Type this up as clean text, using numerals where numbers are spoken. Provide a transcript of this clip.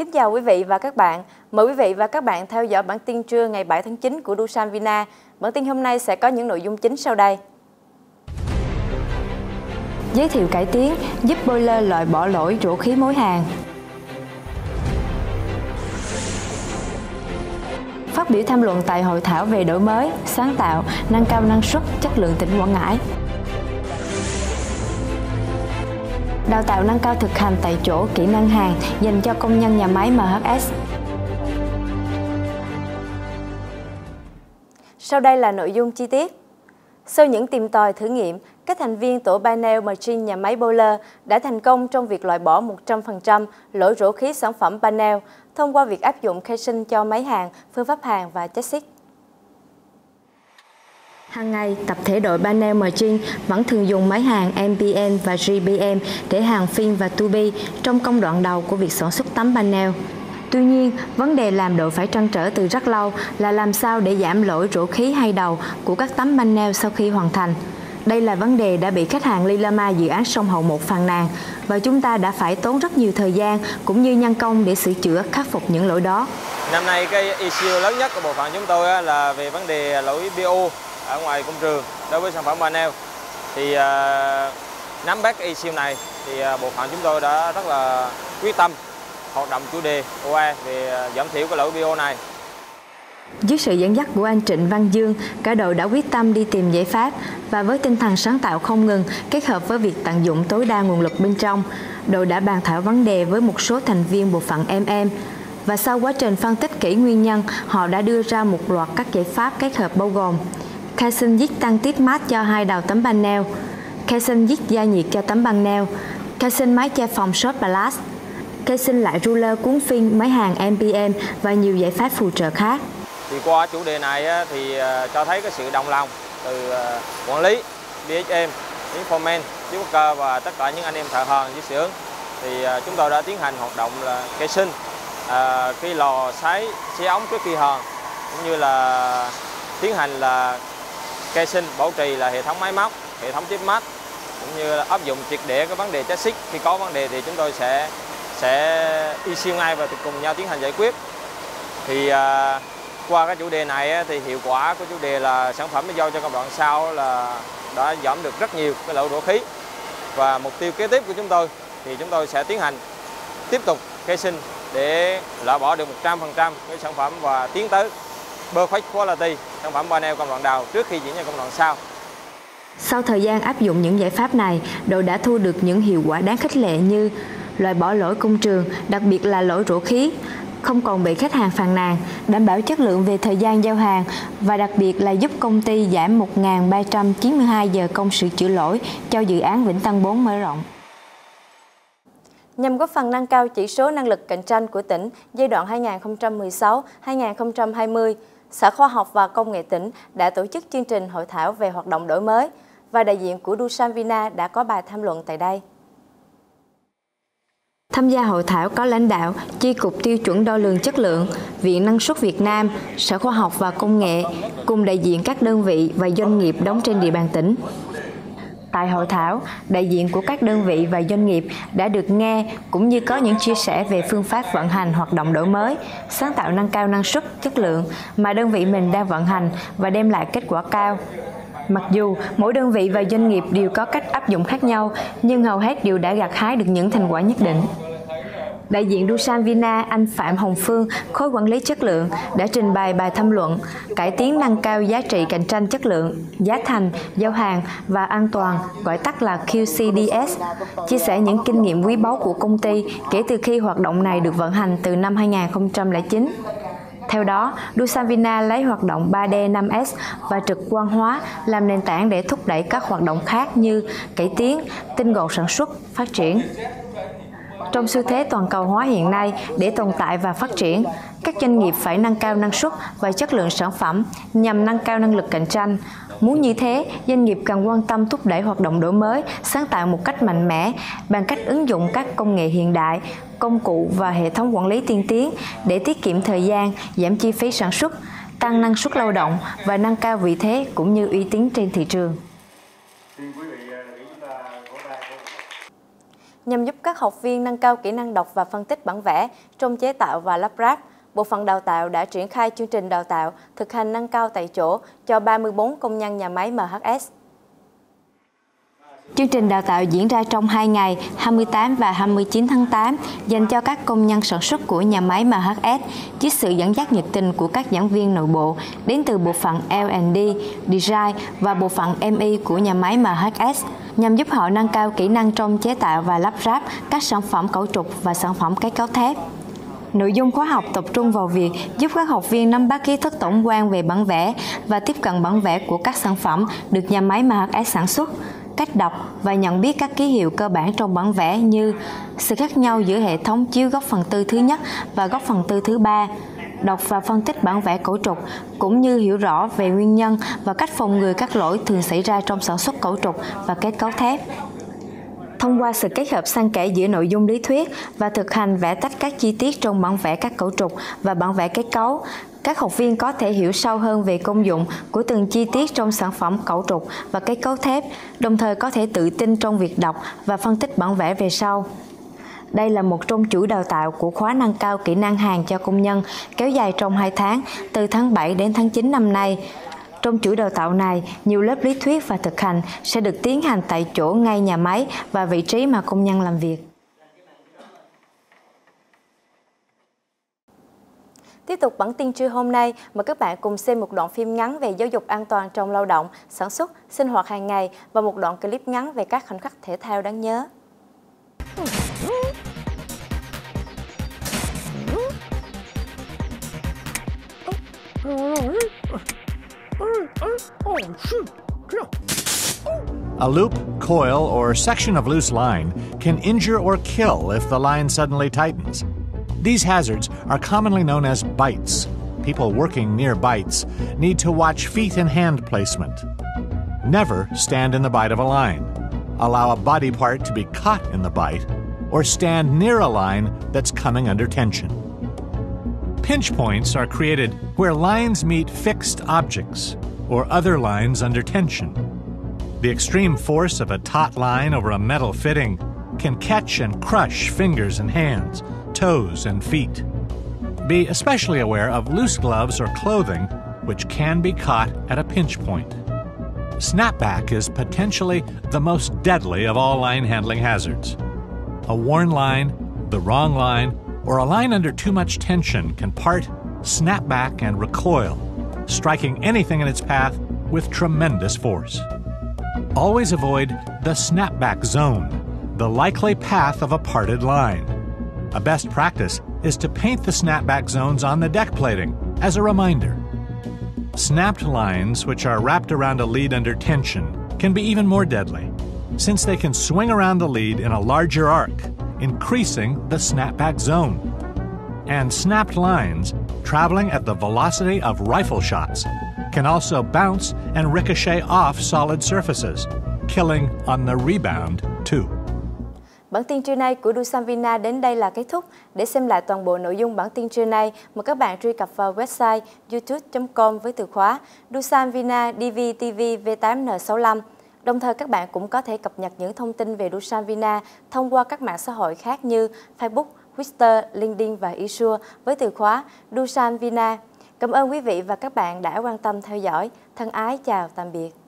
Kính chào quý vị và các bạn. Mời quý vị và các bạn theo dõi bản tin trưa ngày 7 tháng 9 của Dusan Vina. Bản tin hôm nay sẽ có những nội dung chính sau đây. Giới thiệu cải tiến giúp boiler loại bỏ lỗi rỗ khí mối hàn. Phát biểu tham luận tại hội thảo về đổi mới, sáng tạo, nâng cao năng suất, chất lượng tỉnh Quảng Ngãi. Đào tạo nâng cao thực hành tại chỗ kỹ năng hàn dành cho công nhân nhà máy MHS. Sau đây là nội dung chi tiết. Sau những tìm tòi thử nghiệm, các thành viên tổ panel machine nhà máy boiler đã thành công trong việc loại bỏ 100% lỗi rỗ khí sản phẩm panel thông qua việc áp dụng casing cho máy hàn, phương pháp hàn và chassis. Hàng ngày, tập thể đội panel machine vẫn thường dùng máy hàn MPM và GPM để hàn fin và tubi trong công đoạn đầu của việc sản xuất tấm panel. Tuy nhiên, vấn đề làm đội phải trăn trở từ rất lâu là làm sao để giảm lỗi rỗ khí hai đầu của các tấm panel sau khi hoàn thành. Đây là vấn đề đã bị khách hàng Lilama dự án Sông Hậu 1 phàn nàn và chúng ta đã phải tốn rất nhiều thời gian cũng như nhân công để sửa chữa khắc phục những lỗi đó. Năm nay cái issue lớn nhất của bộ phận chúng tôi là về vấn đề lỗi BO ở ngoài công trường đối với sản phẩm panel. Thì nắm bắt issue này thì bộ phận chúng tôi đã rất là quyết tâm hoạt động chủ đề OE về giảm thiểu cái lỗi BO này. Dưới sự dẫn dắt của anh Trịnh Văn Dương, cả đội đã quyết tâm đi tìm giải pháp và với tinh thần sáng tạo không ngừng kết hợp với việc tận dụng tối đa nguồn lực bên trong, đội đã bàn thảo vấn đề với một số thành viên bộ phận MM và sau quá trình phân tích kỹ nguyên nhân, họ đã đưa ra một loạt các giải pháp kết hợp bao gồm casing dít tăng tiết mát cho hai đầu tấm panel, casing dít gia nhiệt cho tấm panel, casing máy che phòng short blast, casing lại ruler cuốn phim máy hàn MPM và nhiều giải pháp phụ trợ khác. Thì qua chủ đề này thì cho thấy cái sự đồng lòng từ quản lý, DHM, Informan, Worker và tất cả những anh em thợ hàn dưới xưởng. Thì chúng tôi đã tiến hành hoạt động là casing, cái lò sấy ống trước khi hàn, cũng như là tiến hành là casing bảo trì là hệ thống máy móc, hệ thống tiếp mát, cũng như là áp dụng triệt để cái vấn đề chassis. Khi có vấn đề thì chúng tôi sẽ issue ngay và cùng nhau tiến hành giải quyết. Thì qua cái chủ đề này thì hiệu quả của chủ đề là sản phẩm giao cho công đoạn sau là đã giảm được rất nhiều cái lỗi rỗ khí. Và mục tiêu kế tiếp của chúng tôi thì chúng tôi sẽ tiến hành tiếp tục casing để loại bỏ được 100% cái sản phẩm và tiến tới perfect quality sản phẩm panel công đoạn đầu trước khi chuyển sang công đoạn sau. Sau thời gian áp dụng những giải pháp này, đội đã thu được những hiệu quả đáng khích lệ như loại bỏ lỗi công trường, đặc biệt là lỗi rỗ khí, không còn bị khách hàng phàn nàn, đảm bảo chất lượng về thời gian giao hàng và đặc biệt là giúp công ty giảm 1.392 giờ công sửa chữa lỗi cho dự án Vĩnh Tân 4 mở rộng. Nhằm góp phần nâng cao chỉ số năng lực cạnh tranh của tỉnh giai đoạn 2016-2020, Sở Khoa học và Công nghệ tỉnh đã tổ chức chương trình hội thảo về hoạt động đổi mới và đại diện của Dusan Vina đã có bài tham luận tại đây. Tham gia hội thảo có lãnh đạo Chi cục Tiêu chuẩn Đo lường Chất lượng, Viện Năng suất Việt Nam, Sở Khoa học và Công nghệ, cùng đại diện các đơn vị và doanh nghiệp đóng trên địa bàn tỉnh. Tại hội thảo, đại diện của các đơn vị và doanh nghiệp đã được nghe cũng như có những chia sẻ về phương pháp vận hành hoạt động đổi mới, sáng tạo nâng cao năng suất, chất lượng mà đơn vị mình đang vận hành và đem lại kết quả cao. Mặc dù mỗi đơn vị và doanh nghiệp đều có cách áp dụng khác nhau, nhưng hầu hết đều đã gặt hái được những thành quả nhất định. Đại diện Dusan Vina, anh Phạm Hồng Phương, khối quản lý chất lượng, đã trình bày bài tham luận cải tiến nâng cao giá trị cạnh tranh chất lượng, giá thành, giao hàng và an toàn, gọi tắt là QCDS, chia sẻ những kinh nghiệm quý báu của công ty kể từ khi hoạt động này được vận hành từ năm 2009. Theo đó, Dusan Vina lấy hoạt động 3D 5S và trực quan hóa làm nền tảng để thúc đẩy các hoạt động khác như cải tiến, tinh gọn sản xuất, phát triển. Trong xu thế toàn cầu hóa hiện nay, để tồn tại và phát triển, các doanh nghiệp phải nâng cao năng suất và chất lượng sản phẩm nhằm nâng cao năng lực cạnh tranh. Muốn như thế, doanh nghiệp cần quan tâm thúc đẩy hoạt động đổi mới, sáng tạo một cách mạnh mẽ bằng cách ứng dụng các công nghệ hiện đại, công cụ và hệ thống quản lý tiên tiến để tiết kiệm thời gian, giảm chi phí sản xuất, tăng năng suất lao động và nâng cao vị thế cũng như uy tín trên thị trường. nhằm giúp các học viên nâng cao kỹ năng đọc và phân tích bản vẽ trong chế tạo và lắp ráp. Bộ phận đào tạo đã triển khai chương trình đào tạo thực hành nâng cao tại chỗ cho 34 công nhân nhà máy MHS. Chương trình đào tạo diễn ra trong 2 ngày, 28 và 29 tháng 8, dành cho các công nhân sản xuất của nhà máy MHS, dưới sự dẫn dắt nhiệt tình của các giảng viên nội bộ đến từ bộ phận L&D, Design và bộ phận MI của nhà máy MHS, nhằm giúp họ nâng cao kỹ năng trong chế tạo và lắp ráp các sản phẩm cấu trúc và sản phẩm kết cấu thép. Nội dung khóa học tập trung vào việc giúp các học viên nắm bắt kiến thức tổng quan về bản vẽ và tiếp cận bản vẽ của các sản phẩm được nhà máy MHS sản xuất, cách đọc và nhận biết các ký hiệu cơ bản trong bản vẽ như sự khác nhau giữa hệ thống chiếu góc phần tư thứ nhất và góc phần tư thứ ba, đọc và phân tích bản vẽ cấu trúc, cũng như hiểu rõ về nguyên nhân và cách phòng ngừa các lỗi thường xảy ra trong sản xuất cấu trúc và kết cấu thép. Thông qua sự kết hợp xen kẽ giữa nội dung lý thuyết và thực hành vẽ tách các chi tiết trong bản vẽ các cấu trúc và bản vẽ kết cấu, các học viên có thể hiểu sâu hơn về công dụng của từng chi tiết trong sản phẩm cấu trúc và kết cấu thép, đồng thời có thể tự tin trong việc đọc và phân tích bản vẽ về sau. Đây là một trong chuỗi đào tạo của khóa nâng cao kỹ năng hàn cho công nhân kéo dài trong 2 tháng, từ tháng 7 đến tháng 9 năm nay. Trong chuỗi đào tạo này, nhiều lớp lý thuyết và thực hành sẽ được tiến hành tại chỗ ngay nhà máy và vị trí mà công nhân làm việc. Tiếp tục bản tin trưa hôm nay, mời các bạn cùng xem một đoạn phim ngắn về giáo dục an toàn trong lao động, sản xuất, sinh hoạt hàng ngày và một đoạn clip ngắn về các khoảnh khắc thể thao đáng nhớ. A loop, coil, or section of loose line can injure or kill if the line suddenly tightens. These hazards are commonly known as bites. People working near bites need to watch feet and hand placement. Never stand in the bite of a line. Allow a body part to be caught in the bite, or stand near a line that's coming under tension. Pinch points are created where lines meet fixed objects or other lines under tension. The extreme force of a taut line over a metal fitting can catch and crush fingers and hands, toes and feet. Be especially aware of loose gloves or clothing, which can be caught at a pinch point. Snapback is potentially the most deadly of all line handling hazards. A worn line, the wrong line, or a line under too much tension can part, snap back, and recoil, striking anything in its path with tremendous force. Always avoid the snapback zone, the likely path of a parted line. A best practice is to paint the snapback zones on the deck plating as a reminder. Snapped lines, which are wrapped around a lead under tension, can be even more deadly, since they can swing around the lead in a larger arc, increasing the snapback zone. And snapped lines, traveling at the velocity of rifle shots, can also bounce and ricochet off solid surfaces, killing on the rebound too. Bản tin trưa nay của Doosan Vina đến đây là kết thúc. Để xem lại toàn bộ nội dung bản tin trưa nay, mời các bạn truy cập vào website youtube.com với từ khóa Doosan Vina DVTV V8N65. Đồng thời các bạn cũng có thể cập nhật những thông tin về Doosan Vina thông qua các mạng xã hội khác như Facebook, Twitter, LinkedIn và Isure với từ khóa Doosan Vina. Cảm ơn quý vị và các bạn đã quan tâm theo dõi. Thân ái chào tạm biệt.